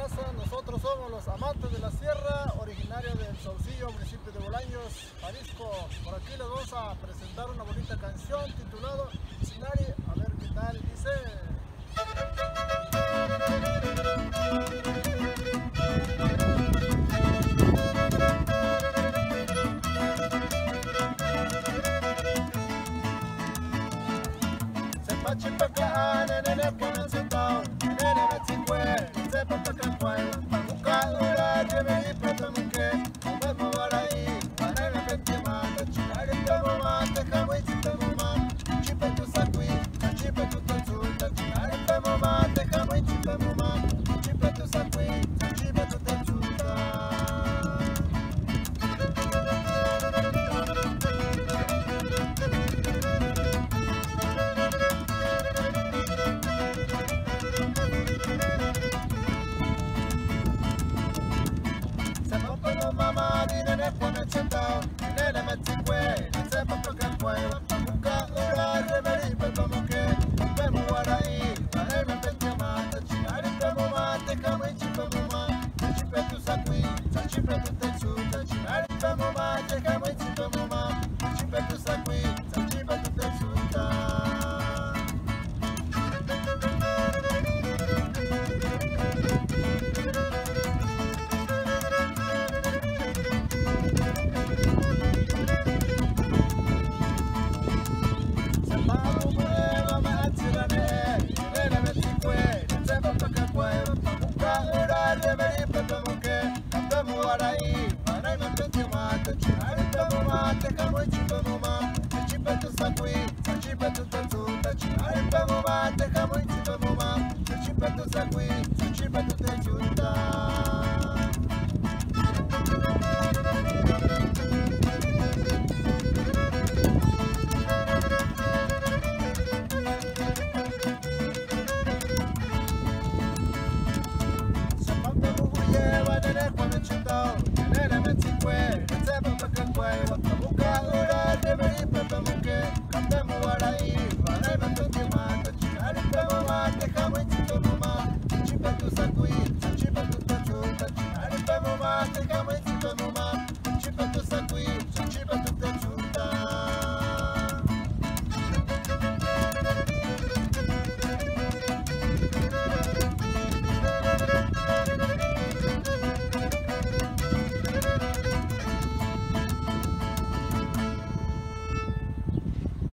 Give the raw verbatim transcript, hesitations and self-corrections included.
raza, nosotros somos los amantes de la sierra, originarios del Saucillo, municipio de Bolaños, Jalisco. Por aquí les vamos a presentar una bonita canción titulada Sinari, a ver qué tal dice. Chipaka, nene, pone sentado, nene, me chingüe, se pata campay, pamuca, ura, lleve y plata muque, me mover ahí, para el pentima, de chinar el pemo mate, jagüey, chipemo man, chipe tu sacui, chipe tu tensuta, chinar el pemo mate, jagüey, chipemo man, chipe tu sacui, chipe tu tensuta. Mama, nene, pone sentado, nene, me chingüe, se pata campay, pamuca, ura, lleve y plata muque, me mover ahí, para el pentima, de chinar el pemo mate, jagüey, chipemo man, chipe tu sacui, chipe tu tensuta, chinar el pemo mate, jagüey, chipemo man, chipe tu sacui, chipe tu tensuta. Chipe tu sacui, chipe tu tensuta.